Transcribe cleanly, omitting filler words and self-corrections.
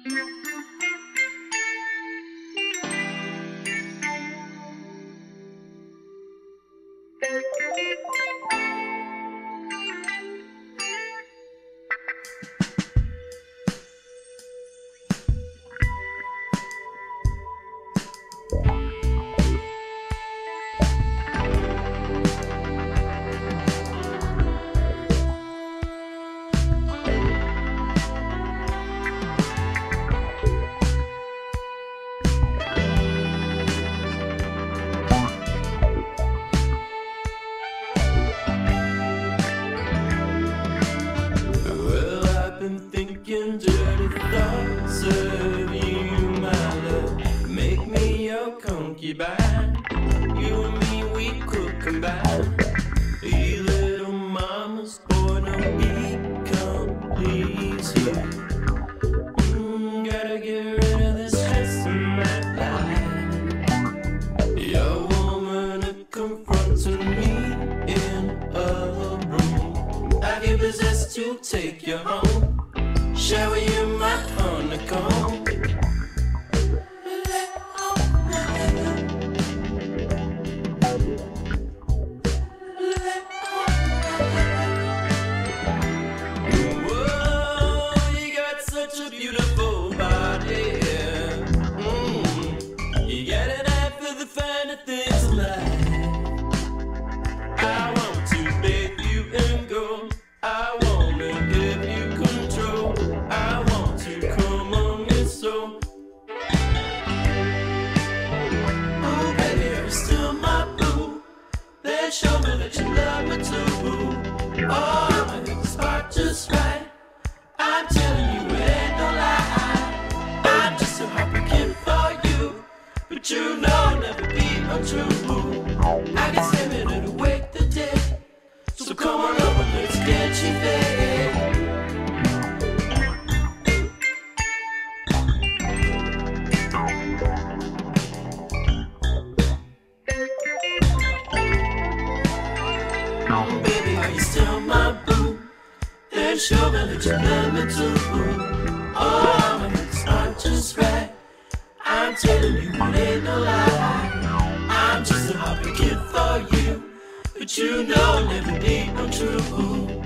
Dirty thoughts of you, my love. Make me your concubine. You and me, we could combine. You little mama's boy, no, he can't please you. Gotta get rid of this stress in my life. Your woman is confronting me in a room. I get possessed to take you home. Shower you my honeycomb. Whoa, you got such a beautiful body. You got an eye for the finer things in life. I want to bathe you in gold. I want to give you control. I want to come on your soul. Oh baby, you're still my boo. Then show me that you love me too. Oh, my hips spark just right. I'm telling you it ain't no lie. I'm just a heartbreak kid for you, but you know I'll never be untrue. I can stand it to wake the dead. So come on over, let's get you fed. Baby, are you still my boo? Then show me that you love me too. Oh, my hips aren't just right. I'm telling you it ain't no lie. I'm just a heartbreak kid for you, but you know I'll never be untrue.